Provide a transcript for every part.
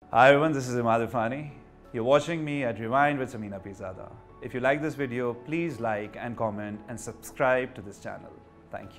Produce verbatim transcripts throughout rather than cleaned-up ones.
Hi everyone, this is Irfani. You're watching me at Rewind with Samina Peerzada. If you like this video, please like and comment and subscribe to this channel. Thank you.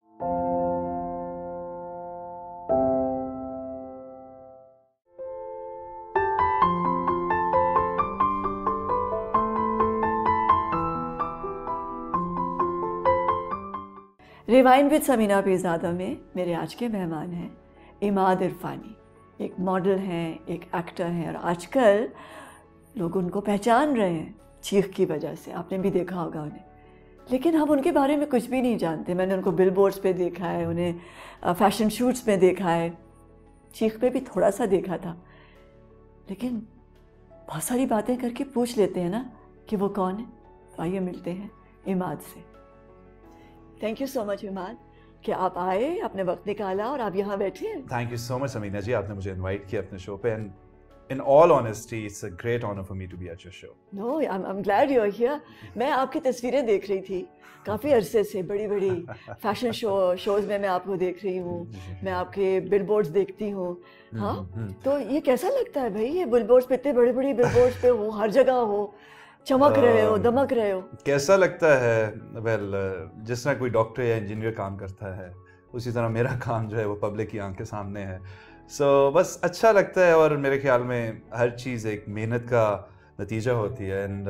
Rewind with Samina Peerzada में मेरे आज के मेहमान हैं इमाद इरफानी। एक model हैं, एक actor हैं और आजकल लोग उनको पहचान रहे हैं चीख की वजह से। आपने भी देखा होगा उन्हें, लेकिन हम उनके बारे में कुछ भी नहीं जानते। मैंने उनको बिलबोर्ड्स पे देखा है, उन्हें फैशन शूट्स में देखा है, चीख पे भी थोड़ा सा देखा था, लेकिन बहुत सारी बातें करके पूछ लेते हैं ना कि वो कौन है। आइए मिलते हैं इमाद से। Thank you so much Imad कि आप आए, आपने वक्त निकाला और आप यहाँ बैठे हैं। Thank you so much, Samina ji. आपने मुझे इनवाइट किया अपने शो पे, and in all honesty, it's a great honor for me to be at your show. No, I'm I'm glad you're here. मैं आपकी तस्वीरें देख रही थी काफ़ी अरसे से, बड़ी बड़ी फैशन शो शोज़ में मैं आपको देख रही हूँ, मैं आपके बिलबोर्ड्स देखती हूँ। हाँ, तो ये कैसा लगता है भाई, ये बिलबोर्ड्स पे इतने बड़े बड़े बिलबोर्ड्स पे हो, हर जगह हो, चमक रहे हो, दमक रहे हो? कैसा लगता है? वेल well, जिस तरह कोई डॉक्टर या इंजीनियर काम करता है, उसी तरह मेरा काम जो है वो पब्लिक की आंख के सामने है। सो so, बस अच्छा लगता है, और मेरे ख्याल में हर चीज़ एक मेहनत का नतीजा होती है, एंड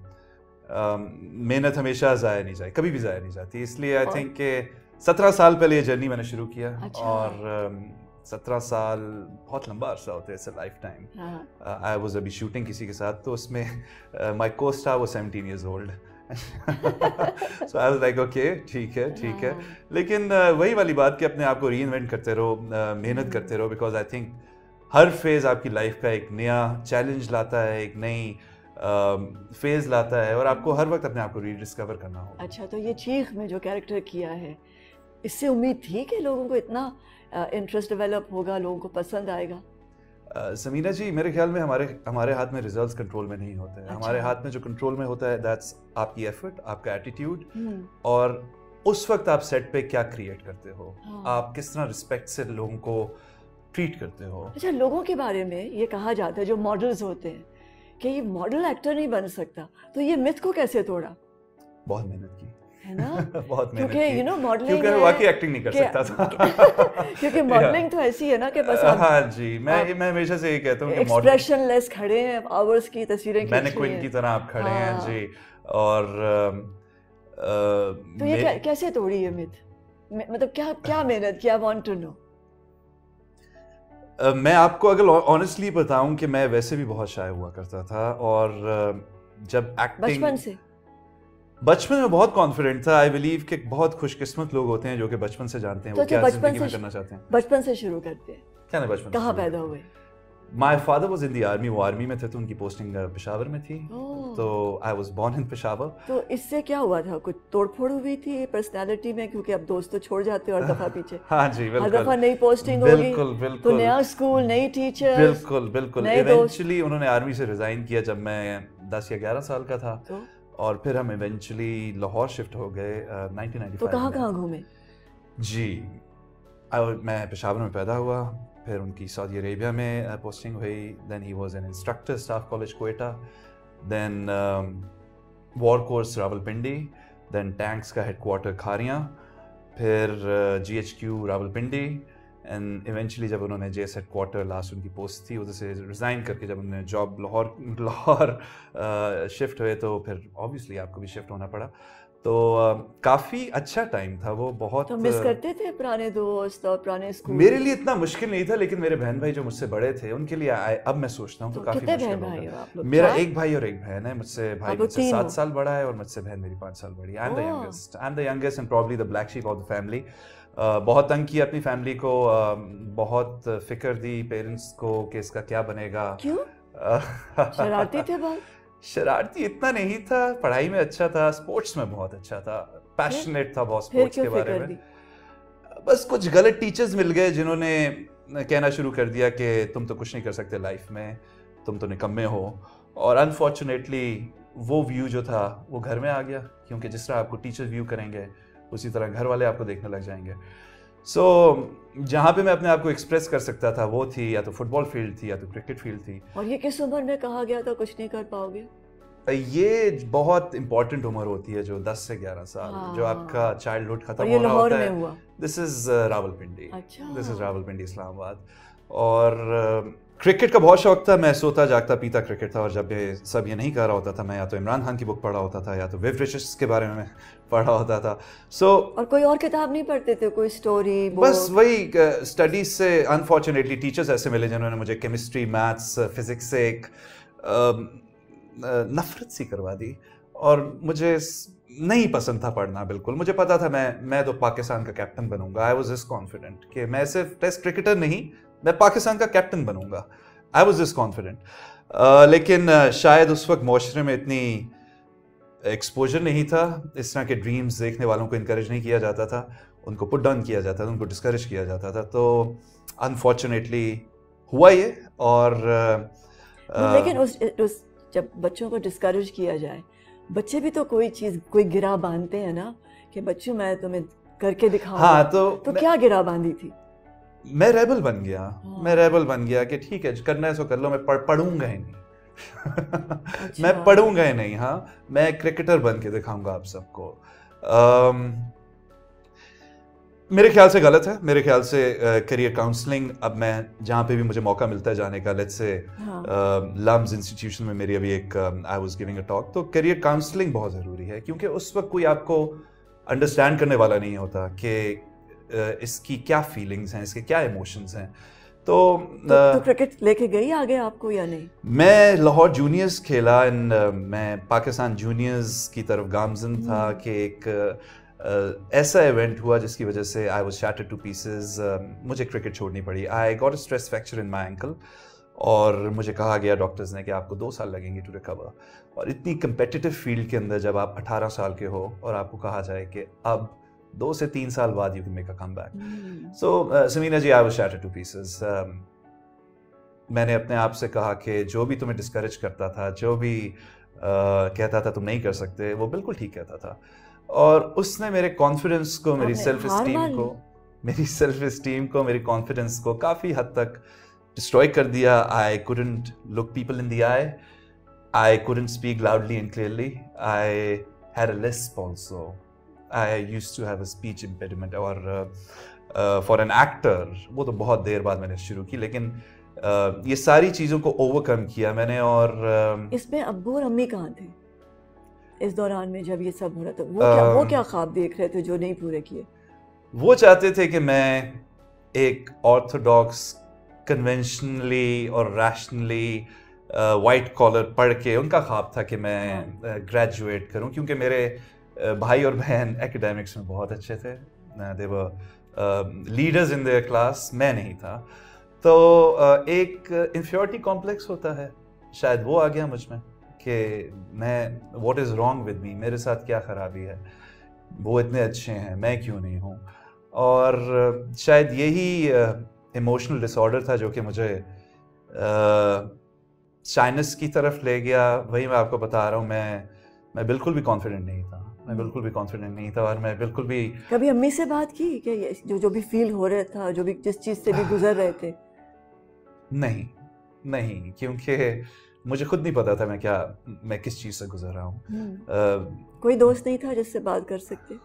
मेहनत हमेशा ज़ाया नहीं जाए, कभी भी ज़ाया नहीं जाती। इसलिए आई थिंक कि सत्रह साल पहले ये जर्नी मैंने शुरू किया। अच्छा। और सत्रह साल बहुत लंबा अरसा होता है, it's a life time. I was अभी शूटिंग किसी के साथ, तो उसमें माय को-स्टार वो seventeen years old. So I was like okay, ठीक है ठीक है। लेकिन uh, वही वाली बात कि अपने आप को रीइन्वेंट करते रहो, uh, मेहनत करते रहो, बिकॉज आई थिंक हर फेज़ आपकी लाइफ का एक नया चैलेंज लाता है, एक नई फेज़ uh, लाता है, और आपको हर वक्त अपने आप को रीडिस्कवर करना होगा। अच्छा, तो ये चीख में जो कैरेक्टर किया है, इससे उम्मीद थी कि लोगों को इतना इंटरेस्ट uh, डेवलप होगा, लोगों को पसंद आएगा? uh, समीना जी, मेरे ख्याल में हमारे हमारे हाथ में रिजल्ट्स कंट्रोल में नहीं होते हैं। अच्छा। हमारे हाथ में जो कंट्रोल में होता है, दैट्स आपकी एफर्ट, आपका एटीट्यूड, और उस वक्त आप सेट पे क्या क्रिएट करते हो। हाँ। आप किस तरह रिस्पेक्ट से लोगों को ट्रीट करते हो। अच्छा, लोगों के बारे में ये कहा जाता है, जो मॉडल्स होते हैं, कि ये मॉडल एक्टर नहीं बन सकता, तो ये मिथ को कैसे तोड़ा? बहुत मेहनत की है ना। बहुत मेहनत क्योंकि यू नो मॉडलिंग, क्योंकि वाकई एक्टिंग नहीं कर सकता था। क्योंकि मॉडलिंग तो ऐसी है ना कि बस आप, हाँ जी, मैं मैं हमेशा से ये कहता हूँ कि एक्सप्रेशन लेस खड़े हैं, आवर्स की तस्वीरें मैंने क्वीन की तरह आप खड़े हैं जी। और तो ये कैसे तोड़ी ये मिथ? मतलब क्या क्या मेहनत की? I want to know. मैं आपको अगर ऑनेस्टली बताऊं कि मैं वैसे भी बहुत शाय हुआ करता था, और जब एक्टिंग बचपन से बचपन में बहुत कॉन्फिडेंट था। आई बिलीव कि बहुत खुशकिस्मत लोग होते हैं जो कि बचपन से जानते हैं तो वो क्या जिंदगी में करना चाहते हैं। बचपन से शुरू करते हैं। क्या ना, बचपन कहाँ पैदा हुए? My father was in the army, वो आर्मी में थे, तो उनकी पोस्टिंग पेशावर में थी, तो I was born in Peshawar. तो इससे क्या हुआ था? कुछ तोड़फोड़ हुई थी पर्सनालिटी में? क्योंकि अब दोस्त तो छोड़ जाते हो हर दफा पीछे। हाँ जी, बिल्कुल, हर दफा नई पोस्टिंग होगी, बिल्कुल बिल्कुल, तो नया स्कूल, नई टीचर, बिल्कुल बिल्कुल। इवेंचुअली उन्होंने आर्मी से रिजाइन किया जब मैं दस या ग्यारह साल का था, तो? और फिर हम इवेंचुअली लाहौर शिफ्ट हो गए नाइनटीन नाइंटी फाइव। तो कहाँ कहाँ घूमे? जी, मैं पेशावर में पैदा हुआ, फिर उनकी सऊदी अरेबिया में पोस्टिंग हुई, then he was an instructor staff college Quetta, then war course Rawalpindi, then tanks का हेडक्वार्टर खारियाँ, फिर G H Q Rawalpindi, and eventually जब उन्होंने जे एस हेडक्वार्टर लास्ट उनकी पोस्ट थी, उधर से रिज़ाइन करके जब उन्होंने जॉब लाहौर लाहौर शिफ्ट हुए, तो फिर ऑब्वियसली आपको भी शिफ्ट होना पड़ा। तो काफ़ी अच्छा टाइम था वो। बहुत तो मिस करते थे पुराने दोस्त और पुराने स्कूल? मेरे लिए इतना मुश्किल नहीं था, लेकिन मेरे बहन भाई जो मुझसे बड़े थे उनके लिए आए, अब मैं सोचता हूँ तो, तो काफ़ी मुश्किल होगा। मेरा एक भाई और एक बहन है, मुझसे भाई मुझसे सात साल बड़ा है और मुझसे बहन मेरी पाँच साल बड़ी है। I am the youngest I am the youngest and probably the black sheep of the family. बहुत तंग किया अपनी फैमिली को, uh, बहुत फिक्र दी पेरेंट्स को कि इसका क्या बनेगा। क्यों? शरारती थे बहुत? शरारती इतना नहीं था, पढ़ाई में अच्छा था, स्पोर्ट्स में बहुत अच्छा था, पैशनेट था बहुत स्पोर्ट्स के बारे में। बस कुछ गलत टीचर्स मिल गए जिन्होंने कहना शुरू कर दिया कि तुम तो कुछ नहीं कर सकते लाइफ में, तुम तो निकम्मे हो, और अनफॉर्चुनेटली वो व्यू जो था वो घर में आ गया, क्योंकि जिस तरह आपको टीचर व्यू करेंगे उसी तरह घर वाले आपको देखने लग जाएंगे। سو جہاں پہ میں اپنے آپ کو ایکسپریس کر سکتا تھا وہ تھی یا تو فٹ بال فیلڈ تھی یا تو کرکٹ فیلڈ تھی. اور یہ کس عمر میں کہا گیا تھا کچھ نہیں کر پاؤ گے؟ یہ بہت امپورٹنٹ عمر ہوتی ہے جو دس سے گیارہ سال جو آپ کا چائلڈ ہوڈ ختم ہو رہا ہوتا ہے. دس از راول پنڈی دس از راول پنڈی اسلام آباد. اور کرکٹ کا بہت شوق تھا. میں سوتا جاگتا پیتا کرکٹ تھا, اور جب یہ سب یہ نہیں کر رہا ہوتا تھا میں یا تو عمران خان کی بک پڑھا ہوتا تھا یا تو ویو ریچرڈس کے بارے میں پڑھا ہوتا تھا. سو اور کوئی اور کتاب نہیں پڑھتے تھے, کوئی اسٹوری؟ بس وہی اسٹڈیز سے انفارچونیٹلی ٹیچرز ایسے ملے جنہوں نے مجھے کیمسٹری, میتھس, فزکس سے ایک نفرت سی کروا دی, اور مجھے نہیں پسند تھا پڑھنا بالکل. مجھے پتا تھا میں میں تو پاکستان کا captain Bannu God. I was this confident کہ میں صرف ٹیسٹ کرکٹر نہیں, میں پاکستان کا captain Bannu God. I was this confident. لیکن شاید اس وقت معاشرے میں اتنی ایکسپوجر نہیں تھا, اس طرح کے ڈریمز دیکھنے والوں کو انکریج نہیں کیا جاتا تھا, ان کو پٹ ڈاؤن کیا جاتا تھا, ان کو ڈسکریج کیا جاتا تھا. تو انفارچونیٹلی ہوا یہ. اور لیکن اس جب بچوں کو ڈسکریج کیا جائے, بچے بھی تو کوئی چیز کوئی گرا باندھتے ہیں نا کہ بچوں میں تمہیں کر کے دکھاؤں. ہاں تو تو کیا گرا باندھی تھی؟ میں ریبل بن گیا. میں ریبل بن گیا کہ ٹھیک ہے کرنا ہے سو کر لو, میں پڑھوں گا ہی نہیں. میں پڑھوں گا ہی نہیں. ہاں میں کرکٹر بن کے دکھاؤں گا آپ سب کو. میرے خیال سے غلط ہے. میرے خیال سے کیریئر کاؤنسلنگ, اب میں جہاں پہ بھی مجھے موقع ملتا ہے جانے کا, لیٹس سے لمز انسٹیٹیوشن میں میری ابھی ایک I was giving a talk, تو کیریئر کاؤنسلنگ بہت ضروری ہے کیونکہ اس وقت کوئی آپ کو انڈرسٹینڈ کرنے والا نہیں ہوتا کہ اس کی کیا فیلنگز ہیں, اس کے کیا ایموشنز ہیں. تو کرکٹ لے کے گئی آگے آپ کو یا نہیں؟ میں لاہور جونیئرز کھیلا, اینڈ میں پاکستان جونیئرز کی طرف گامزن تھا کہ ایک ایسا ایونٹ ہوا جس کی وجہ سے I was shattered to pieces. مجھے کرکٹ چھوڑنی پڑی. I got a stress fracture in my ankle, اور مجھے کہا گیا ڈاکٹرز نے کہ آپ کو دو سال لگیں گے ٹو ریکور. اور اتنی کمپیٹیٹیو فیلڈ کے اندر جب آپ اٹھارہ سال کے ہو اور آپ کو کہا جائے کہ اب دو سے تین سال بعد you can make a comeback. So Samina ji, I was shattered to pieces. میں نے اپنے آپ سے کہا کہ جو بھی تمہیں ڈسکریج کرتا تھا, جو بھی کہتا تھا تم نہیں کر سکتے, وہ بالکل ٹھیک کہتا تھا. اور اس نے میرے کانفیڈنس کو, میری سیلف اسٹیم کو میری سیلف اسٹیم کو میری کانفیڈنس کو کافی حد تک ڈسٹروائے کر دیا. I couldn't look people in the eye, I couldn't speak loudly and clearly, I had a lisp also, I used to have a speech impediment. اور فار این ایکٹر وہ تو بہت دیر بعد میں نے شروع کی, لیکن یہ ساری چیزوں کو اوور کم کیا میں نے. اور اس میں ابو اور امی کہاں تھے اس دوران میں جب یہ سب ہو رہا تھا؟ وہ کیا وہ کیا خواب دیکھ رہے تھے جو نہیں پورے کیے؟ وہ چاہتے تھے کہ میں ایک آرتھوڈاکس کنونشنلی اور ریشنلی وائٹ کالر پڑھ کے, ان کا خواب تھا کہ میں گریجویٹ کروں, کیونکہ میرے بھائی اور بہن ایکیڈیمکس میں بہت اچھے تھے, they were leaders in their class, میں نہیں تھا. تو ایک انفیورٹی کمپلیکس ہوتا ہے, شاید وہ آ گیا مجھ میں کہ میں what is wrong with me, میرے ساتھ کیا خرابی ہے, وہ اتنے اچھے ہیں میں کیوں نہیں ہوں. اور شاید یہی ایموشنل ڈس آرڈر تھا جو کہ مجھے شائنس کی طرف لے گیا. وہی میں آپ کو بتا رہا ہوں, میں میں بالکل بھی کانفیڈنٹ نہیں تھا, میں بالکل بھی کانفیڈنٹ نہیں تھا. اور میں بالکل بھی کبھی امی سے بات کی کہ جو جو بھی فیل ہو رہا تھا, جو بھی جس چیز سے بھی گزر رہے تھے؟ نہیں نہیں, کیونکہ مجھے خود نہیں پتا تھا میں کیا میں کس چیز سے گزر رہا ہوں. کوئی دوست نہیں تھا جس سے بات کر سکتے؟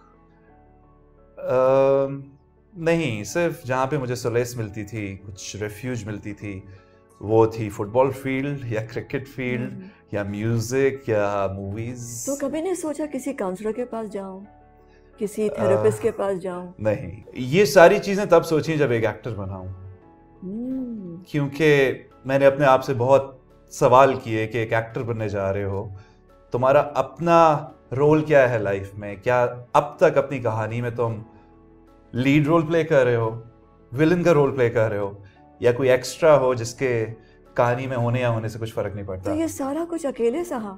نہیں, صرف جہاں پہ مجھے سولیس ملتی تھی, کچھ ریفیوج ملتی تھی, وہ تھی فٹ بال فیلڈ یا کرکٹ فیلڈ یا میوزک یا موویز. تو کبھی نہیں سوچا کسی کاؤنسلر کے پاس جاؤں, کسی تھراپسٹ کے پاس جاؤں؟ نہیں, یہ ساری چیزیں تب سوچیں جب ایک ایکٹر بنا ہوں, کیونکہ میں نے اپنے آپ سے بہت سوال کیے کہ ایک ایکٹر بننے جا رہے ہو, تمہارا اپنا رول کیا ہے لائف میں؟ کیا اب تک اپنی کہانی میں تم لیڈ رول پلے کر رہے ہو, ولن کا رول پلے کر رہے ہو, یا کوئی ایکسٹرا ہو جس کے کہانی میں ہونے یا ہونے سے کچھ فرق نہیں پڑتا؟ تو یہ سارا کچھ اکیلے سہا؟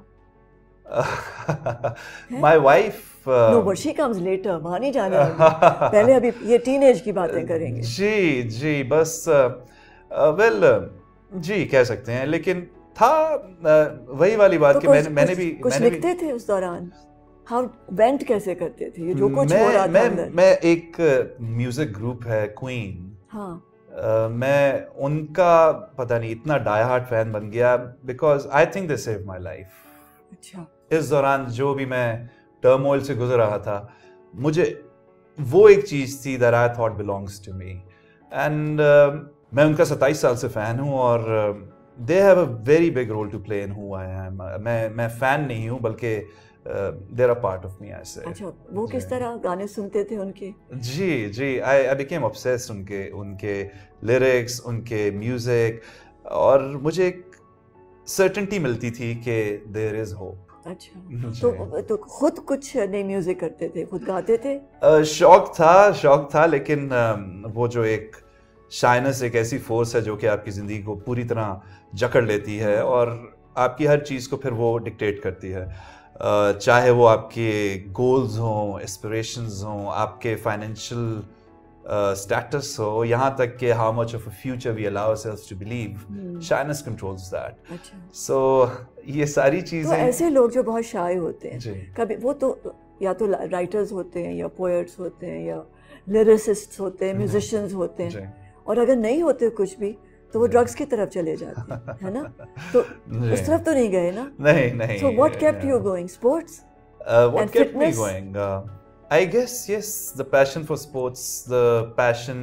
My wife No, but she comes later, وہاں نہیں جانا, پہلے ابھی یہ ٹین ایج کی باتیں کریں گے. جی جی بس ویل جی کہہ سکتے ہیں, لیکن تھا وہی والی بات کہ میں نے بھی کچھ لکھتے تھے اس دوران؟ how went कैसे करते थे ये जो कुछ हो रहा था अंदर? मैं एक म्यूजिक ग्रुप है क्वीन, हाँ Uh, मैं उनका पता नहीं इतना डाई हार्ट फैन बन गया because I think they save my life. अच्छा. इस दौरान जो भी मैं टर्मोइल से गुजर रहा था, मुझे वो एक चीज़ थी that I thought belongs to me. And मैं उनका सत्ताईस साल से फ़ैन हूँ और they have a very big role to play in who I am. मैं मैं फ़ैन नहीं हूँ बल्कि they're a part of me I say. अच्छा, वो किस तरह गाने सुनते थे उनके? जी जी आई आई बिकेम ऑब्सेस्ड उनके उनके लिरिक्स, उनके म्यूजिक, और मुझे एक सर्टेनिटी मिलती थी कि देयर इज होप. अच्छा, तो तो खुद कुछ नई म्यूजिक करते थे, खुद गाते थे? uh, शौक था शौक था लेकिन uh, वो जो एक शाइनेस एक ऐसी फोर्स है जो कि आपकी ज़िंदगी को पूरी तरह जकड़ लेती है और आपकी हर चीज़ को फिर वो डिक्टेट करती है. Uh, चाहे वो आपके गोल्स हों, एस्पिरेशंस हों, आपके फाइनेंशियल स्टेटस हो, यहाँ तक कि how much of a future we allow ourselves to believe, shyness controls that. So ये सारी चीज़ें. तो ऐसे लोग जो बहुत शाय होते हैं, कभी वो तो या तो राइटर्स होते हैं या पोएट्स होते हैं या लिरिसिस्ट्स होते हैं, म्यूजिशियंस होते हैं, और अगर नहीं होते कुछ भी तो वो ड्रग्स की तरफ चले जाते हैं, है ना? तो उस तरफ तो नहीं गए ना? नहीं नहीं. So what kept you going? Sports? Uh, what kept fitness? me going? Uh, I guess yes, the passion for sports, the passion.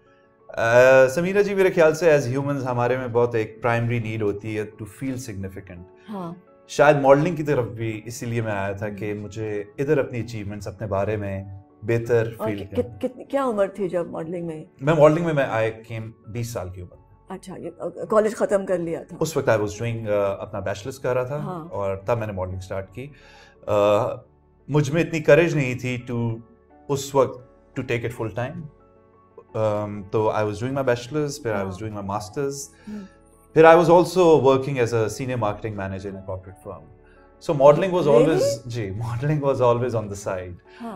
Uh, Samina जी, मेरे ख्याल से as humans हमारे में बहुत एक प्राइमरी नीड होती है to feel significant. हाँ. शायद मॉडलिंग की तरफ भी इसीलिए मैं आया था कि मुझे इधर अपनी अचीवमेंट्स अपने बारे में बेहतर फील कि, कि, क्या उम्र थी जब मॉडलिंग में? मैं मॉडलिंग में मैं आई केम बीस साल की उम्र. अच्छा, ये कॉलेज ख़त्म कर लिया था? उस वक्त आई वाज डूइंग अपना बैचलर्स कर रहा था. हाँ. और तब मैंने मॉडलिंग स्टार्ट की. uh, मुझ में इतनी करेज नहीं थी टू उस वक्त to take it full time. तो I was doing my bachelors, फिर I was doing my masters, फिर I was also working as a senior marketing manager in a corporate firm. So modelling was always जी modelling was always on the side.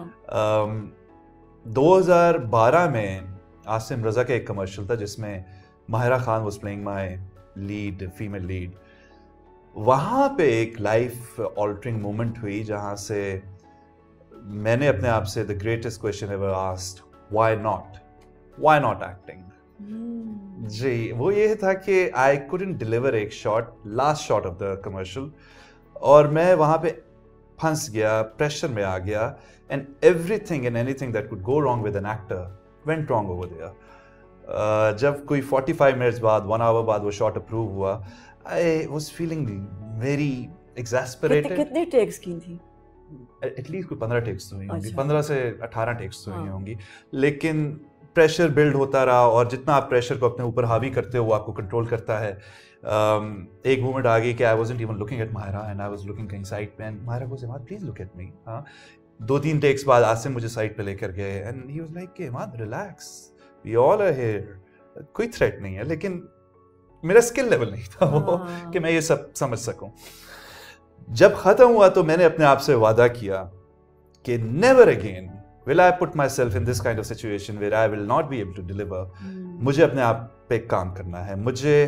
दो हज़ार बारह में आसिम रज़ा का एक commercial था जिसमें Mahira Khan was playing my lead, female lead. वहाँ पे एक लाइफ ऑल्टरिंग मोमेंट हुई जहाँ से मैंने अपने आप से the greatest question ever asked, why not why not acting. जी, वो ये था कि आई कुडंट डिलीवर एक shot, last shot of the commercial, और मैं वहाँ पे फंस गया, प्रेशर में आ गया, and everything and anything that could go wrong with an actor went wrong over there. Uh, जब कोई पैंतालीस मिनट्स बाद, वन आवर बाद वो शॉट अप्रूव हुआ, I was feeling very exasperated. कितने टेक्स की थी? एटलीस्ट कोई पंद्रह टेक्स तो हुई होंगी, पंद्रह से अठारह टेक्स तो हुई होंगी. लेकिन प्रेशर बिल्ड होता रहा, और जितना आप प्रेशर को अपने ऊपर हावी करते हो वो आपको कंट्रोल करता है. um, एक मोमेंट आ गई कि I wasn't even looking at Mahira and I was looking कहीं साइड पे, एंड माहिरा को Imad please look at me. हाँ, दो तीन टेक्स बाद आसिम मुझे साइड पे लेकर गए and he was like Imad relax, We all are here. कोई थ्रेट नहीं है, लेकिन मेरा स्किल लेवल नहीं था वो कि मैं ये सब समझ सकूं. जब खत्म हुआ तो मैंने अपने आप से वादा किया कि never again will I put myself in this kind of situation where I will not be able to deliver. मुझे अपने आप पे काम करना है. मुझे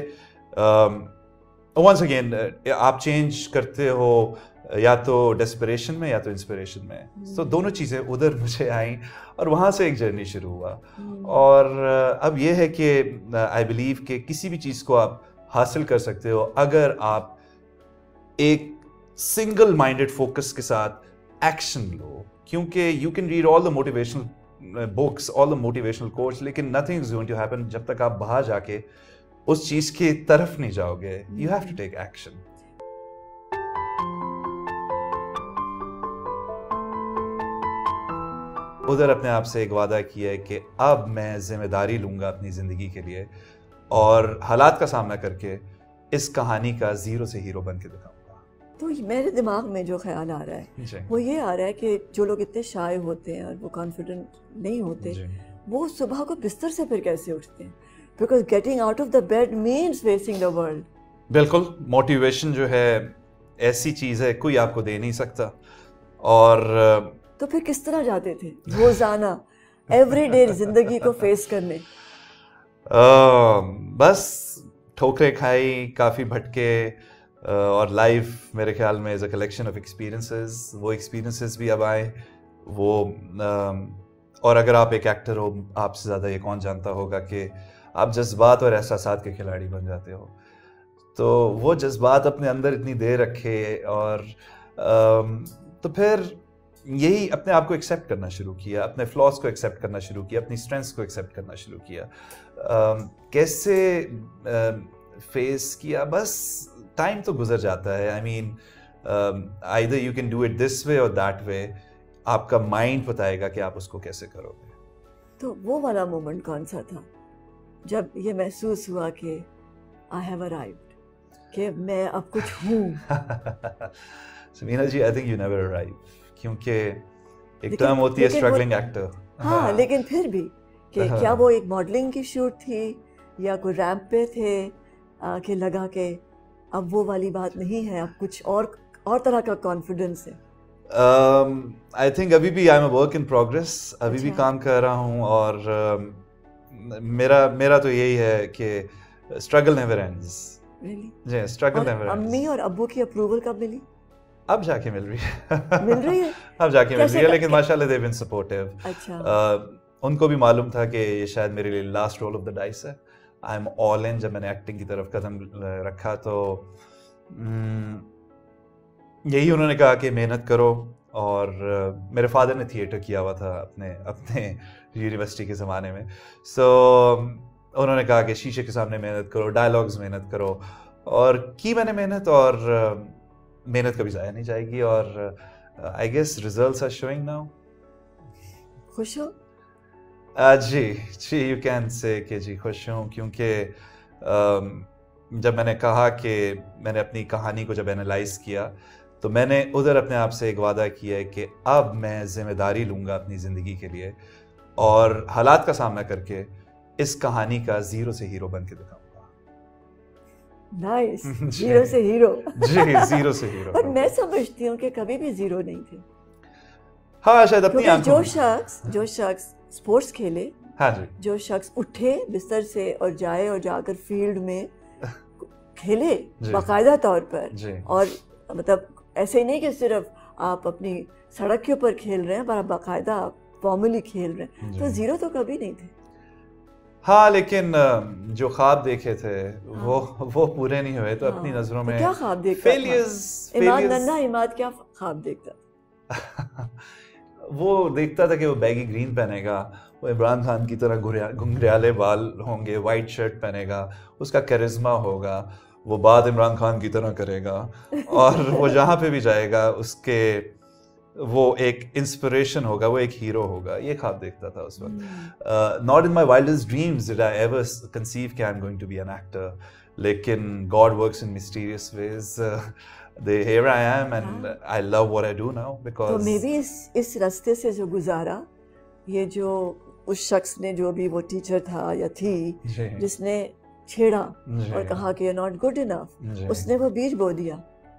once again आप चेंज करते हो या तो डेस्परेशन में या तो इंस्पिरेशन में. तो so, दोनों चीज़ें उधर मुझे आई और वहाँ से एक जर्नी शुरू हुआ. और अब ये है कि आई बिलीव कि किसी भी चीज़ को आप हासिल कर सकते हो अगर आप एक सिंगल माइंडेड फोकस के साथ एक्शन लो. क्योंकि you can read all the motivational books, all the motivational quotes, लेकिन nothing is going to happen जब तक आप बाहर जाके उस चीज़ की तरफ नहीं जाओगे. You have to take action. उधर अपने आप से एक वादा किया है कि अब मैं जिम्मेदारी लूँगा अपनी ज़िंदगी के लिए और हालात का सामना करके इस कहानी का ज़ीरो से हीरो बन के दिखाऊँगा. तो मेरे दिमाग में जो ख्याल आ रहा है वो ये आ रहा है कि जो लोग इतने शाय होते हैं और वो कॉन्फिडेंट नहीं होते, वो सुबह को बिस्तर से फिर कैसे उठते हैं? Because getting out of the bed means facing the world. बिल्कुल, मोटिवेशन जो है ऐसी चीज़ है कोई आपको दे नहीं सकता. और तो फिर किस तरह जाते थे रोजाना एवरीडे जिंदगी को फेस करने? uh, बस ठोकरें खाई, काफ़ी भटके, और लाइफ मेरे ख्याल में is a collection of experiences. वो एक्सपीरियंसेस भी अब आए वो uh, और अगर आप एक एक्टर हो, आपसे ज़्यादा ये कौन जानता होगा कि आप जज्बात और एहसासात के खिलाड़ी बन जाते हो. तो वो जज्बात अपने अंदर इतनी देर रखे और uh, तो फिर यही अपने आप को एक्सेप्ट करना शुरू किया, अपने फ्लॉज को एक्सेप्ट करना शुरू किया, अपनी स्ट्रेंथ्स को एक्सेप्ट करना शुरू किया. uh, कैसे फेस uh, किया, बस टाइम तो गुजर जाता है. I mean either you can do it this way और दैट वे. आपका माइंड बताएगा कि आप उसको कैसे करोगे. तो वो वाला मोमेंट कौन सा था जब ये महसूस हुआ कि आई हैव अराइव्ड, कि मैं अब कुछ हूँ? Samina ji, I think you never arrive, क्योंकि एक टर्म होती है स्ट्रगलिंग एक्टर. हाँ, हाँ, लेकिन फिर भी कि क्या वो एक मॉडलिंग की शूट थी या कोई रैंप पे थे आ, कि लगा कि अब वो वाली बात नहीं है, अब कुछ और और तरह का कॉन्फिडेंस है? आई थिंक अभी भी I am a work in progress, अभी भी काम कर रहा हूँ. और uh, मेरा मेरा तो यही है कि स्ट्रगल नेवर एंड्स. रियली? जी, स्ट्रगल नेवर एंड्स. अम्मी और अब्बू की अप्रूवल कब मिली? अब जाके मिल रही है. मिल रही है अब जाके मिल रही है, लेकिन माशाल्लाह दे हैव बीन सपोर्टिव. अच्छा. uh, उनको भी मालूम था कि ये शायद मेरे लिए last role of the dice है. I am all in. जब मैंने एक्टिंग की तरफ कदम रखा तो यही उन्होंने कहा कि मेहनत करो. और uh, मेरे फादर ने थिएटर किया हुआ था अपने अपने यूनिवर्सिटी के ज़माने में. सो so, उन्होंने कहा कि शीशे के सामने मेहनत करो, डायलॉग्स मेहनत करो. और की मैंने मेहनत, और uh, मेहनत कभी ज़ाया नहीं जाएगी. और I guess results are showing now. खुश हो? Uh, जी जी यू कैन से कि जी खुश हूँ, क्योंकि uh, जब मैंने कहा कि मैंने अपनी कहानी को जब एनालाइज किया तो मैंने उधर अपने आप से एक वादा किया है कि अब मैं जिम्मेदारी लूँगा अपनी ज़िंदगी के लिए और हालात का सामना करके इस कहानी का ज़ीरो से हीरो बन के दिखाऊंगा. नाइस. ज़ीरो से हीरो. जी, ज़ीरो से हीरो. पर मैं समझती हूँ कि कभी भी ज़ीरो नहीं थे. हाँ, शायद अपनी आंखों जो शख्स जो शख्स स्पोर्ट्स खेले, हाँ जी, जो शख्स उठे बिस्तर से और जाए और जाकर फील्ड में खेले बाकायदा तौर पर, और मतलब ऐसे ही नहीं कि सिर्फ आप अपनी सड़क के ऊपर खेल रहे हैं, पर आप बाकायदा फॉर्मली खेल रहे हैं, तो जीरो तो कभी नहीं थे. हाँ, लेकिन जो ख्वाब देखे थे हाँ. वो वो पूरे नहीं हुए. तो हाँ. अपनी नजरों में तो क्या ख्वाब देखता फेलियर्स, था? इमाद नन्ना इमाद क्या ख्वाब देखता था? वो देखता था कि वो बैगी ग्रीन पहनेगा, वो इमरान खान की तरह घुंघराले बाल होंगे, वाइट शर्ट पहनेगा, उसका करिश्मा होगा, वो बात इमरान खान की तरह करेगा और वो जहाँ पे भी जाएगा उसके वो एक इंस्पिरेशन होगा, वो एक हीरो होगा. ये ख्वाब देखता था उस वक्त. Not in my wildest dreams did I ever conceive कि I am going to be an actor, लेकिन God works in mysterious ways. The here I am and हाँ. I love what I do now because. तो may be इस इस रास्ते से जो गुजारा, ये जो उस शख्स ने, जो भी वो टीचर था या थी जिसने छेड़ा और कहा कि you're not good enough, उसने वो बीज बो दिया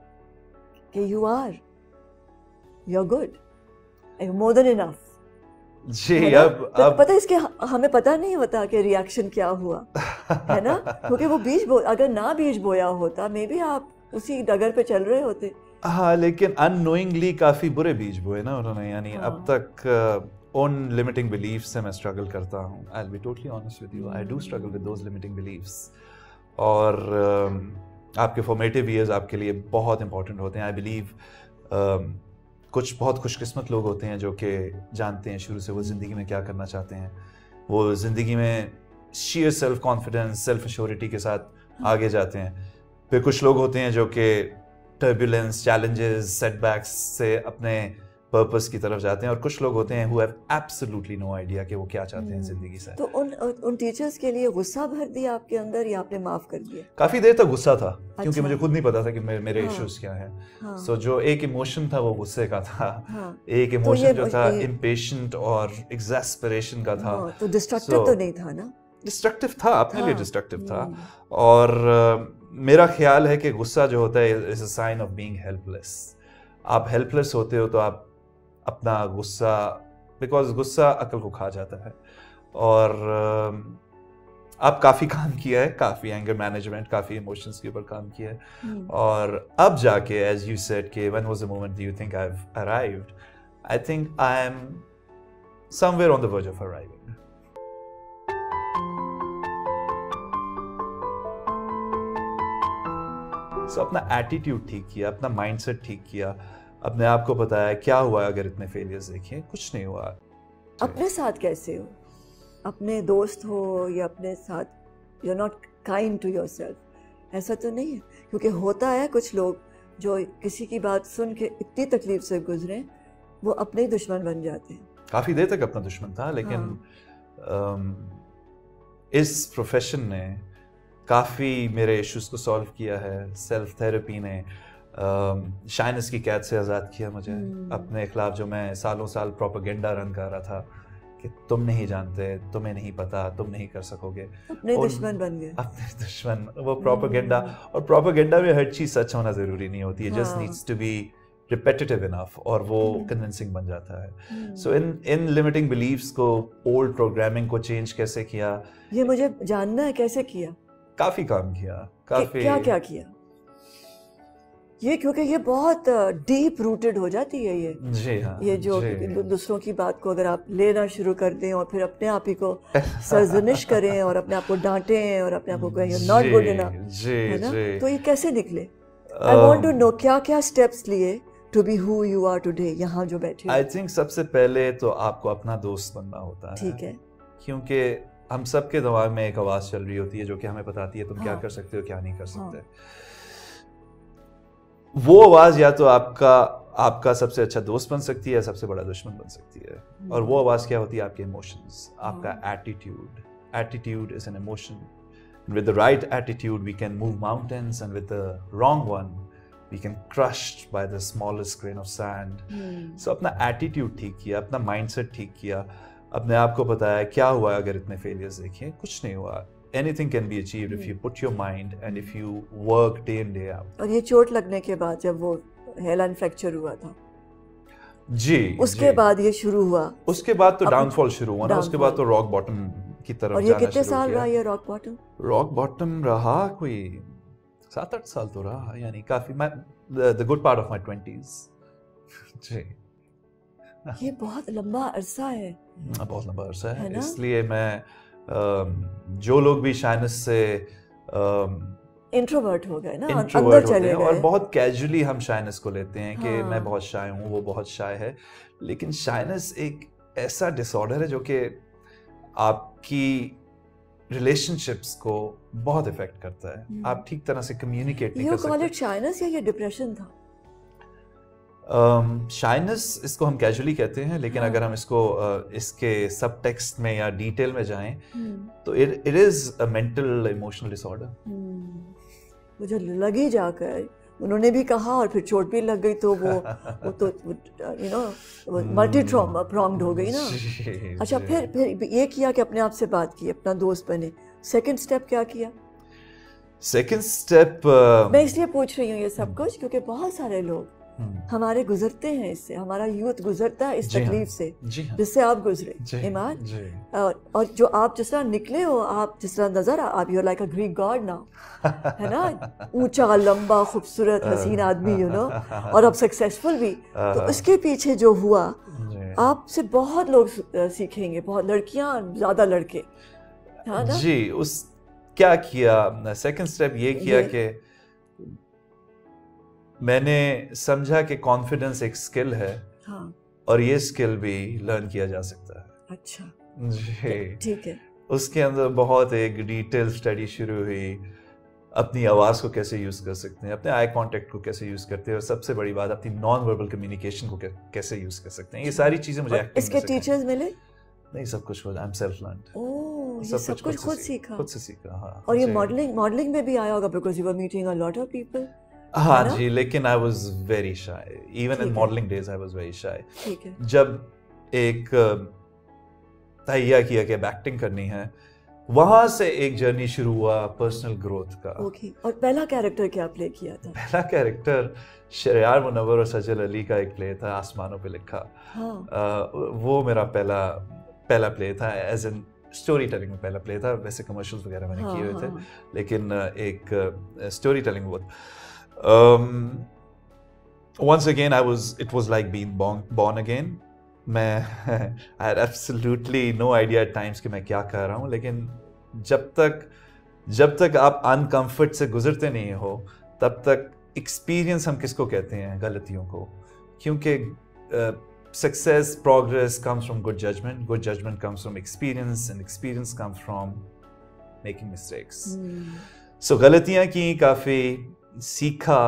कि you are, you're good, you're more than enough. जी, अब अब पता है इसके हमें पता नहीं होता कि रिएक्शन क्या हुआ है ना, क्योंकि वो बीज बो, अगर ना बीज बोया होता मे बी आप उसी डगर पे चल रहे होते. हाँ, लेकिन अननोइंगली काफी बुरे बीज बोए ना उन्होंने. यानी हाँ. अब तक उन लिमिटिंग बिलीफ्स से मैं स्ट्रगल करता हूँ. I will be totally honest with you, I do struggle with those limiting beliefs. और uh, आपके फॉर्मेटिव ईयर्स आपके लिए बहुत इंपॉर्टेंट होते हैं. आई बिलीव uh, कुछ बहुत खुशकिस्मत लोग होते हैं जो कि जानते हैं शुरू से वो ज़िंदगी में क्या करना चाहते हैं. वो ज़िंदगी में share self confidence, self assurity के साथ आगे जाते हैं. फिर कुछ लोग होते हैं जो कि टर्बुलेंस, चैलेंजेस, सेटबैक्स से अपने पर्पस की तरफ जाते हैं. और कुछ लोग होते हैं who have absolutely no idea कि वो क्या चाहते हैं ज़िंदगी से. तो उन उन टीचर्स के लिए गुस्सा भर दिया आपके अंदर या आपने माफ़ कर दिया? काफ़ी देर तक गुस्सा था. अच्छा. क्योंकि मुझे खुद नहीं पता था कि मेरे मेरे हाँ. इश्यूज क्या हैं. हाँ. so, जो एक इमोशन था वो गुस्से का था. हाँ. एक इमोशन तो जो था इम्पेशेंट और एग्जैस्परेशन का था. हाँ. तो डिस्ट्रक्टिव so, तो नहीं था ना? डिस्ट्रक्टिव था, अपने लिए डिस्ट्रक्टिव था. और मेरा ख्याल है कि गुस्सा जो होता है is a sign of being helpless. आप हेल्पलेस होते हो तो आप अपना गुस्सा, बिकॉज गुस्सा अक्ल को खा जाता है. और اب کافی کام کیا ہے, کافی اینگر مینجمنٹ, کافی ایموشنس کے اوپر کام کیا ہے, اور اب جا کے ایز یو سیڈ کہ when was the moment you think I've arrived, I think I am somewhere on the verge of arriving. So اپنا ایٹیٹیوڈ ٹھیک کیا, اپنا مائنڈ سیٹ ٹھیک کیا, اپنے آپ کو بتایا کیا ہوا اگر اتنے فیلیئرز دیکھیں, کچھ نہیں ہوا. اپنے ساتھ کیسے ہو, اپنے دوست ہو یا اپنے ساتھ you are not kind to yourself, ایسا تو نہیں ہے؟ کیونکہ ہوتا ہے کچھ لوگ جو کسی کی بات سن کے اتنی تکلیف سے گزریں وہ اپنے ہی دشمن بن جاتے ہیں. کافی دیر تک اپنا دشمن تھا, لیکن اس پروفیشن نے کافی میرے ایشوز کو سالو کیا ہے. سیلف تھیراپی نے شائنس کی قید سے آزاد کیا مجھے. اپنے خلاف جو میں سالوں سال پروپیگنڈا رن کر رہا تھا کہ تم نہیں جانتے, تمہیں نہیں پتا, تم نہیں کر سکو گے, اپنے دشمن بن گئے. اپنے دشمن, وہ پروپیگنڈا, اور پروپیگنڈا میں ہر چیز سچ ہونا ضروری نہیں ہوتی ہے, just needs to be repetitive enough, اور وہ convincing بن جاتا ہے. so in in limiting beliefs کو, old programming کو change کیسے کیا, یہ مجھے جاننا ہے کیسے کیا. کافی کام کیا, کافی کیا کیا کیا یہ, کیونکہ یہ بہت ڈیپ روٹڈ ہو جاتی ہے یہ. جی ہاں, یہ جو دوسروں کی بات کو اگر آپ لینا شروع کر دیں اور پھر اپنے آپ ہی کو سرزنش کریں اور اپنے آپ کو ڈانٹیں اور اپنے آپ کو کہیں ناٹ گڈ انف, ہے نا, تو یہ کیسے نکلے؟ I want to know کیا کیا اسٹیپس لیے to be who you are today, یہاں جو بیٹھے. I think سب سے پہلے تو آپ کو اپنا دوست بننا ہوتا ہے. ٹھیک ہے, کیونکہ ہم سب کے دماغ میں ایک آواز چل رہی ہوتی ہے جو کہ ہمیں بتاتی ہے تم کیا کر سکتے ہو, کیا نہیں کر سکتے. وہ آواز یا تو آپ کا آپ کا سب سے اچھا دوست بن سکتی ہے, سب سے بڑا دشمن بن سکتی ہے. اور وہ آواز کیا ہوتی ہے؟ آپ کے ایموشنز, آپ کا attitude. Attitude is an emotion. With the right attitude we can move mountains, and with the wrong one we can crushed by the smallest grain of sand. So اپنا ایٹیٹیوڈ ٹھیک کیا, اپنا مائنڈ سیٹ ٹھیک کیا, اپنے آپ کو بتایا کیا ہوا اگر اتنے فیلیئرز دیکھیں, کچھ نہیں ہوا. Anything can be achieved if you put your mind and if you work day in day out. اور یہ چوٹ لگنے کے بعد جب وہ ہیئر لائن فریکچر ہوا تھا, جی اس کے بعد یہ شروع ہوا, اس کے بعد تو ڈاؤن فال شروع ہوا نا, اس کے بعد تو راک باٹم کی طرف اور یہ کتنے سال رہا یہ راک باٹم؟ راک باٹم رہا کوئی سات آٹھ سال تو رہا, یعنی کافی. the good part of my twenties. جی, یہ بہت لمبا عرصہ ہے, بہت لمبا عرصہ ہے. اس لیے میں جو لوگ بھی شائنس سے انٹروورٹ ہو گئے نا, اندر چلے گئے, اور بہت کیجولی ہم شائنس کو لیتے ہیں کہ میں بہت شائع ہوں, وہ بہت شائع ہے. لیکن شائنس ایک ایسا ڈس آرڈر ہے جو کہ آپ کی ریلیشن شپس کو بہت افیکٹ کرتا ہے. آپ ٹھیک طرح سے کمیونیکیٹ نہیں کر سکتے. You call it shyness یا یہ ڈپریشن تھا؟ شائنس اس کو ہم کیجولی کہتے ہیں, لیکن اگر ہم اس کو اس کے سب ٹیکسٹ میں یا ڈیٹیل میں جائیں تو it is a mental emotional disorder. مجھے لگی جا کر انہوں نے بھی کہا, اور پھر چوٹ بھی لگ گئی, تو وہ وہ تو you know multi trauma pronged ہو گئی نا. اچھا, پھر پھر یہ کیا کہ اپنے آپ سے بات کی, اپنا دوست بنے. سیکنڈ اسٹیپ کیا کیا؟ سیکنڈ اسٹیپ میں اس لیے پوچھ رہی ہوں یہ سب کچھ کیونکہ بہت سارے لوگ ہمارے گزرتے ہیں اس سے, ہمارا یوتھ گزرتا ہے اس تکلیف سے جس سے آپ گزرے ایمان. اور جو آپ جس طرح نکلے ہو, آپ جس طرح نظر آپ you like a Greek god نا, ہے نا, اونچا لمبا خوبصورت حسین آدمی, یو نو, اور اب سکسیسفل بھی. تو اس کے پیچھے جو ہوا آپ سے بہت لوگ سیکھیں گے, بہت لڑکیاں, زیادہ لڑکے. جی, اس کیا کیا سیکنڈ اسٹیپ یہ کیا کہ میں نے سمجھا کہ کانفیڈنس ایک اسکل ہے, اور یہ اسکل بھی لرن کیا جا سکتا ہے. اچھا جی, ٹھیک ہے. اس کے اندر بہت ایک ڈیٹیل اسٹڈی شروع ہوئی, اپنی آواز کو کیسے یوز کر سکتے ہیں, اپنے آئی کانٹیکٹ کو کیسے یوز کرتے ہیں, اور سب سے بڑی بات اپنی نان وربل کمیونیکیشن کو کیسے یوز کر سکتے ہیں. یہ ساری چیزیں مجھے اس کے ٹیچرز ملے نہیں, سب کچھ خود, آئی ایم سیلف لرنڈ. اوہ, یہ سب کچھ خود سیکھا, خود سے سیکھا. ہاں, اور یہ ماڈلنگ ماڈلنگ میں بھی آیا ہوگا because you were meeting a lot of people. ہاں جی, لیکن I was very shy, even in modelling days I was very shy. ٹھیک ہے. جب ایک تہیہ کیا کہ اب ایکٹنگ کرنی ہے, وہاں سے ایک جرنی شروع ہوا پرسنل گروتھ کا. اوکے, اور پہلا کیریکٹر کیا پلے کیا تھا؟ پہلا کیریکٹر شہریار منور اور سجل علی کا ایک پلے تھا, آسمانوں پہ لکھا. وہ میرا پہلا پہلا پلے تھا ایز این اسٹوری ٹیلنگ میں پہلا پلے تھا, ویسے کمرشلز وغیرہ میں نے کیے ہوئے تھے, لیکن ایک اسٹوری ٹیلنگ بہت. Once again I was it was like being born again. میں I had absolutely no idea at times کہ میں کیا کر رہا ہوں, لیکن جب تک جب تک آپ انکمفرٹ سے گزرتے نہیں ہو تب تک ایکسپیرئنس ہم کس کو کہتے ہیں, غلطیوں کو, کیونکہ success, progress comes from good judgment, good judgment comes from experience, and experience comes from making mistakes. mm. So غلطیاں کی, کافی سیکھا.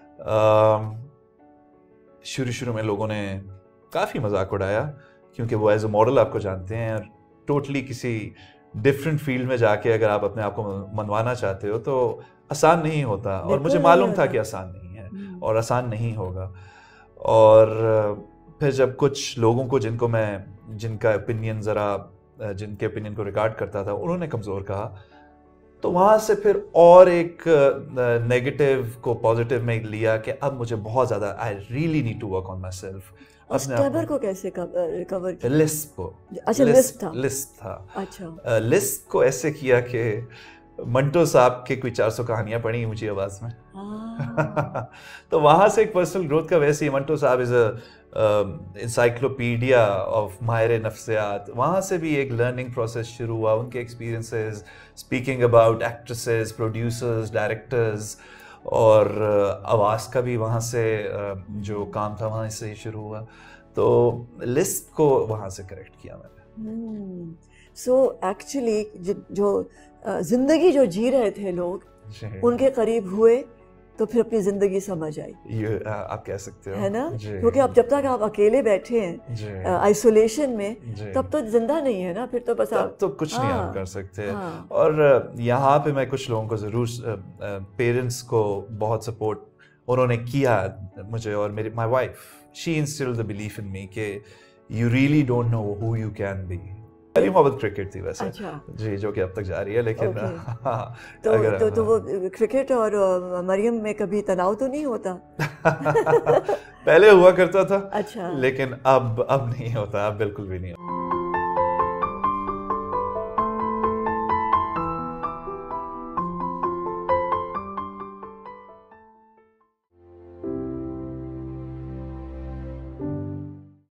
شروع شروع میں لوگوں نے کافی مذاق اڑایا کیونکہ وہ ایز اے ماڈل آپ کو جانتے ہیں, اور ٹوٹلی کسی ڈفرینٹ فیلڈ میں جا کے اگر آپ اپنے آپ کو منوانا چاہتے ہو تو آسان نہیں ہوتا, اور مجھے معلوم تھا کہ آسان نہیں ہے اور آسان نہیں ہوگا. اور پھر جب کچھ لوگوں کو جن کو میں جن کا اوپینین ذرا جن کے اوپینین کو ریکارڈ کرتا تھا انہوں نے کمزور کہا, تو وہاں سے پھر اور ایک نیگیٹو کو پازیٹیو میں لیا کہ اب مجھے بہت زیادہ I really need to work on myself. اسٹیبر کو کیسے ریکور کیا؟ لسپ کو. اچھا لسپ تھا. لسپ تھا. اچھا لسپ کو ایسے کیا کہ منٹو صاحب کے کوئی چار سو کہانیاں پڑھی مجھے آواز میں. تو وہاں سے ایک پرسنل گروتھ کا ویسے ہی منٹو صاحب از اے انسائکلوپیڈیا آف ماہر نفسیات. وہاں سے بھی ایک لرننگ پروسیس شروع ہوا, ان کے experiences speaking about actresses, producers, directors, اور آواز کا بھی وہاں سے جو کام تھا وہاں سے ہی شروع ہوا. تو لسٹ کو وہاں سے کریکٹ کیا میں نے. سو ایکچولی جو زندگی جو جی رہے تھے لوگ ان کے قریب ہوئے تو پھر اپنی زندگی سمجھ آئی, یہ آپ کہہ سکتے ہو, ہے نا, کیونکہ اب جب تک آپ اکیلے بیٹھے ہیں آئسولیشن میں تب تو زندہ نہیں ہے نا, پھر تو بس آپ تو کچھ نہیں آپ کر سکتے. اور یہاں پہ میں کچھ لوگوں کو ضرور, پیرنٹس کو بہت سپورٹ انہوں نے کیا مجھے, اور میری my wife, she instilled the belief in me کہ you really don't know who you can be. میری محبت کرکٹ تھی ویسے, جی, جو کہ اب تک جاری ہے, لیکن تو تو وہ کرکٹ اور مریم میں کبھی تناؤ تو نہیں ہوتا؟ پہلے ہوا کرتا تھا, اچھا, لیکن اب اب نہیں ہوتا, اب بالکل بھی نہیں ہوتا.